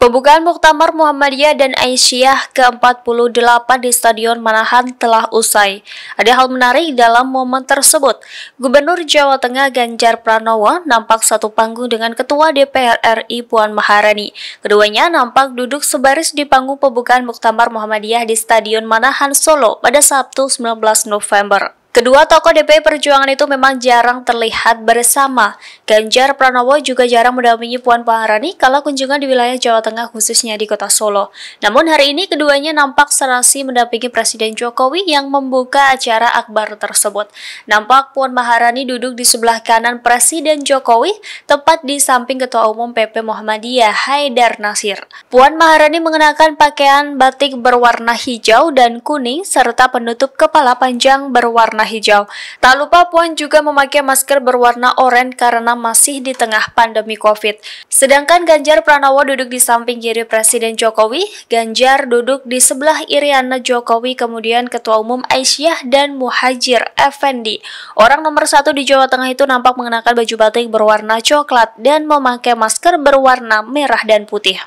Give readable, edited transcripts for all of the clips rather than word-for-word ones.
Pembukaan Muktamar Muhammadiyah dan Aisyah ke-48 di Stadion Manahan telah usai. Ada hal menarik dalam momen tersebut. Gubernur Jawa Tengah Ganjar Pranowo nampak satu panggung dengan Ketua DPR RI Puan Maharani. Keduanya nampak duduk sebaris di panggung pembukaan Muktamar Muhammadiyah di Stadion Manahan Solo pada Sabtu 19 November. Kedua tokoh DPI Perjuangan itu memang jarang terlihat bersama. Ganjar Pranowo juga jarang mendampingi Puan Maharani kala kunjungan di wilayah Jawa Tengah khususnya di kota Solo. Namun hari ini keduanya nampak serasi mendampingi Presiden Jokowi yang membuka acara akbar tersebut. Nampak Puan Maharani duduk di sebelah kanan Presiden Jokowi, tepat di samping Ketua Umum PP Muhammadiyah Haidar Nasir. Puan Maharani mengenakan pakaian batik berwarna hijau dan kuning serta penutup kepala panjang berwarna hijau. Tak lupa Puan juga memakai masker berwarna oranye karena masih di tengah pandemi COVID. Sedangkan Ganjar Pranowo duduk di samping kiri Presiden Jokowi, Ganjar duduk di sebelah Iriana Jokowi, kemudian Ketua Umum Aisyah dan Muhajir Effendi. Orang nomor 1 di Jawa Tengah itu nampak mengenakan baju batik berwarna coklat dan memakai masker berwarna merah dan putih.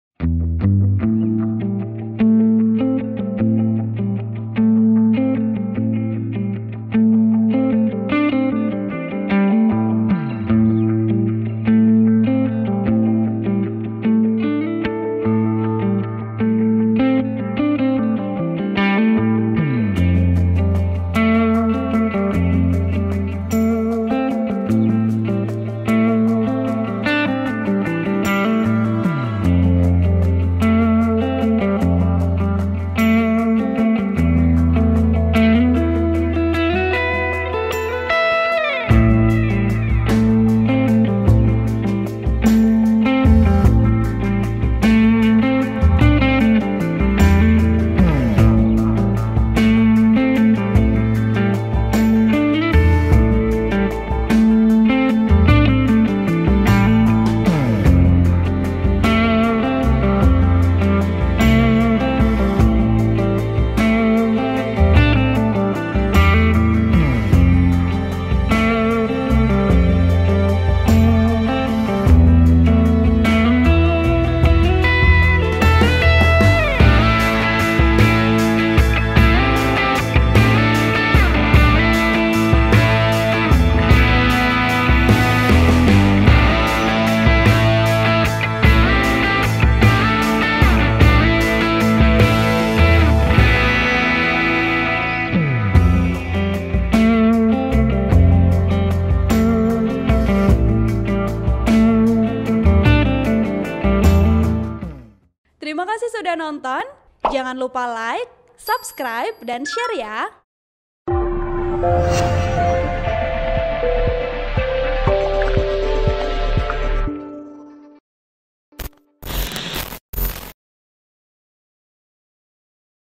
Terima kasih sudah nonton. Jangan lupa like, subscribe, dan share ya.